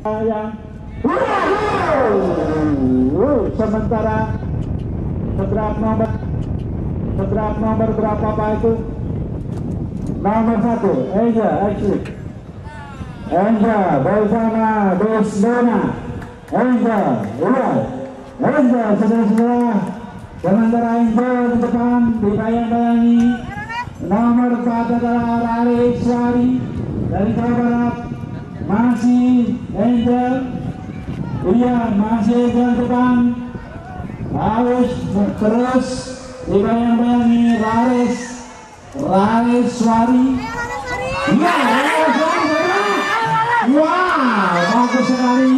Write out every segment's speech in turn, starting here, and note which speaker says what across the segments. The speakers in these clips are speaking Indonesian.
Speaker 1: yang sementara sedrap nomor berapa Pak itu? Nomor 1 Enja exit. Enja bersama Desdona. Enja saudara-saudara, sementara Enja di depan dibayang-bayangi nomor 4 adalah Rariswari dari Jawa Barat. Masih Angel, iya masih Angel depan, harus terus dibayang-bayangi Rariswari. Iya, wow, bagus sekali.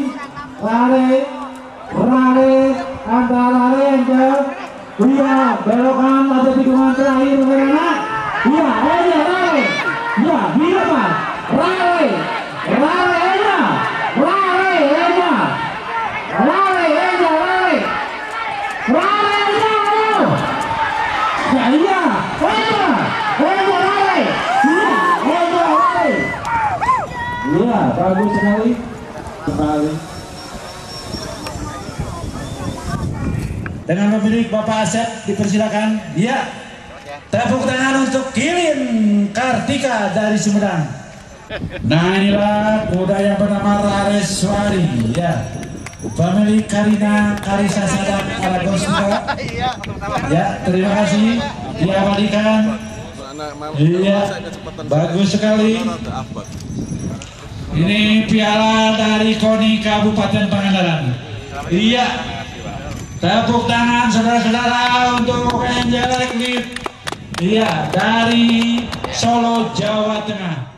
Speaker 1: Antara Angel, iya belokan ada tikungan terakhir bagaimana? Iya, Rare, iya bila Pak, Rare iya, bagus sekali. Dengan pemilik Bapak Asep dipersilakan. Iya. Tepuk tangan untuk Kilin Kartika dari Sumedang. Nah inilah kuda yang bernama Rareswari, ya. Pemilik Karina Karisa Sadang Aragosma. Ya, terima kasih diabadikan. Iya, bagus sekali. Ini piala dari KONI Kabupaten Pangandaran. Iya, tepuk tangan saudara-saudara untuk Angel Eclipse. Iya, dari Solo, Jawa Tengah.